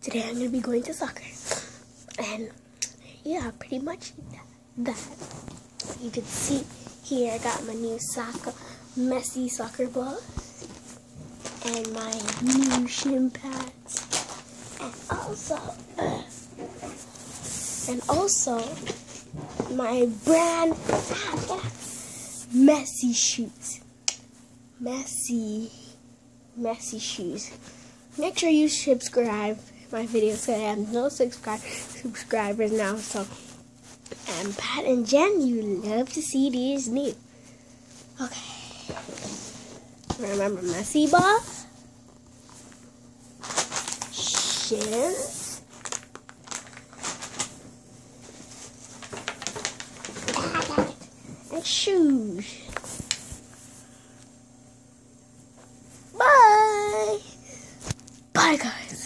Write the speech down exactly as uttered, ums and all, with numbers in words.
today I'm gonna be going to soccer, and yeah, pretty much that. You can see here I got my new soccer, Messi soccer ball, and my new shin pads, and also, uh, and also my brand Messi shoes, Messi, Messi shoes. Make sure you subscribe my videos. I have no subscribe subscribers now, so and Pat and Jen, you love to see these new. Okay, remember Messi ball, shins, and shoes. Bye. Bye, guys.